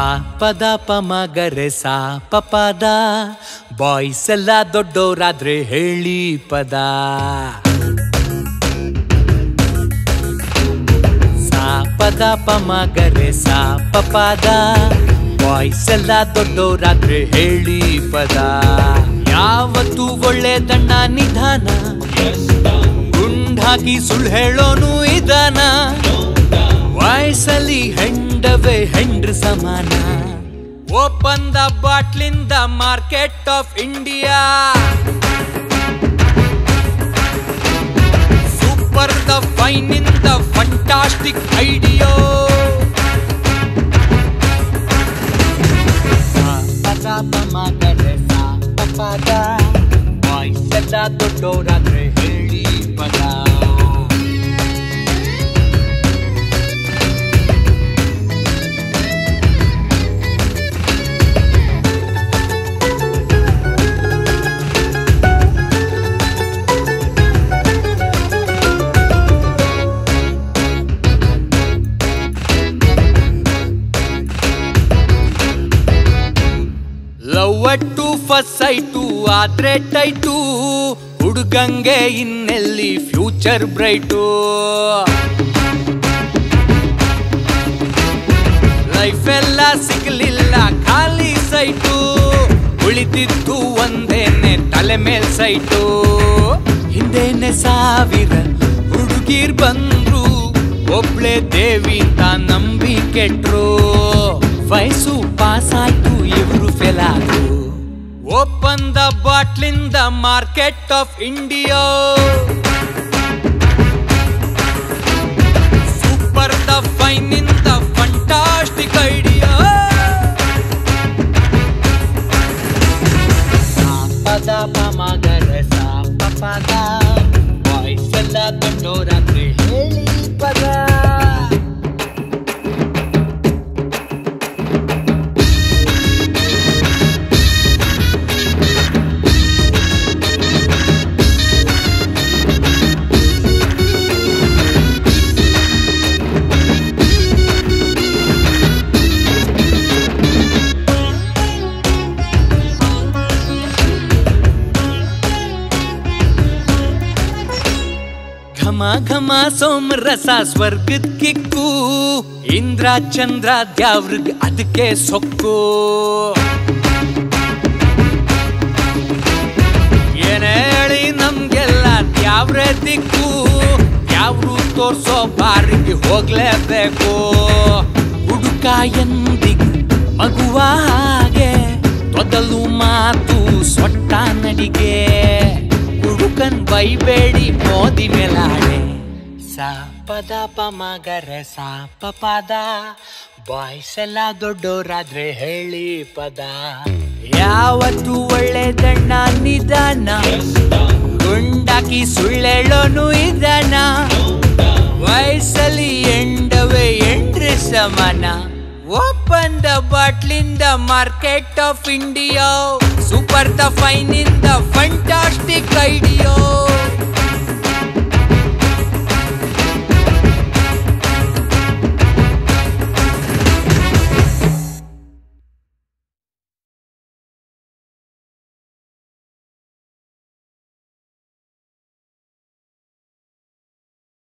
ಪದ ಪಮಗರೆ ಸಾ ಪಪದ ಬಾಯ್ಸ್ ಎಲ್ಲ ದೊಡ್ಡೋರಾದ್ರೆ ಹೇಳಿ ಪದ ಸಾ ಪದ ಪಮಗರೆ ಸಾ ಪಪದ ಬಾಯ್ಸ್ ಎಲ್ಲ ದೊಡ್ಡೋರಾದ್ರೆ ಹೇಳಿ ಪದ ಯಾವತ್ತು ಒಳ್ಳೆದಣ್ಣ ನಿಧಾನ ಗುಂಡಾಗಿ ಸುಳ್ಳು ಹೇಳೋನು ಇದಾನ ವಯಸ್ಸಲ್ಲಿ ಹೆಂಡವೇ ಹೆಂಡ್ರ ಸಮಾನ ಓಪನ್ ದ ಬಾಟ್ಲಿನ್ the market of India super the fine in the fantastic idea ಪದ ಬಾಯ್ಸ್ ಎಲ್ಲ ದೊಡ್ಡೋರಾದ್ರೆ ಹೇಳಿ ಪದ ಲವ್ವಟ್ಟು ಫಸ್ಟ್ ಸೈಟು ಆದ್ರೆ ಟೈಟು ಹುಡುಗಂಗೆ ಇನ್ನೆಲ್ಲಿ ಫ್ಯೂಚರ್ ಬ್ರೈಟು ಲೈಫ್ ಎಲ್ಲ ಸಿಗಲಿಲ್ಲ ಖಾಲಿ ಸೈಟು ಉಳಿದಿತ್ತು ಒಂದೇನೆ ತಲೆ ಮೇಲ್ ಸೈಟು ಹಿಂದೇನೆ ಸಾವಿರ ಹುಡುಗಿರ್ ಬಂದ್ರು ಒಬ್ಳೆ ದೇವಿ ಅಂತ ನಂಬಿ ಕೆಟ್ರು ವಯಸ್ಸು ಪಾಸ್ ಆಯ್ತು ಇವರು ಫೇಲ್ ಆದ್ರು ಓಪನ್ ದ ಬಾಟ್ಲಿನ್ the market of India super the fine in the fantastic idea ಪದ ಪಮಗರೆ ಸಾ ಪಪದ ಬಾಯ್ಸ್ ಎಲ್ಲ ದೊಡ್ಡೋರಾದ್ರೆ ಹೇಳಿ ಪದ ಘಮ ಘಮ ಸೋಮರಸ ಸ್ವರ್ಗದ ಕಿಕ್ಕು ಇಂದ್ರ ಚಂದ್ರ ದ್ಯಾವ್ರಗ್ ಅದಕ್ಕೆ ಸೊಕ್ಕು ಏನೇ ಹೇಳಿ ನಮ್ಗೆಲ್ಲ ದ್ಯಾವ್ರೆ ದಿಕ್ಕು ದ್ಯಾವ್ರು ತೋರ್ಸೋ ಬಾರಿಗೆ ಹೋಗ್ಲೇಬೇಕು ಹುಡುಕ ಎಂದಿಗೂ ಮಗುವ ಹಾಗೆ ತೊದಲು ಮಾತು ಸೊಟ್ಟ ನಡಿಗೆ ಹುಡುಕನ್ ಬೈಬೇಡಿ ಮೋದಿ ಮೇಲಾಡೆ ಸಾ ಪದ ಪಮಗರೆ ಸಾ ಪಪದ ಬಾಯ್ಸ್ ಎಲ್ಲ ದೊಡ್ಡೋರಾದ್ರೆ ಹೇಳಿ ಪದ ಯಾವತ್ತು ಒಳ್ಳೆದಣ್ಣ ನಿಧಾನ ಗುಂಡಾಕಿ ಸುಳ್ಳೆಳೋನು ಇದಾನ ವಯಸ್ಸಲ್ಲಿ ಎಂಡವೇ ಎಂಡ್ರ ಸಮಾನ ಓಪನ್ ದ ಬಾಟ್ಲಿನ್ the market of India super the fine in the fantastic idea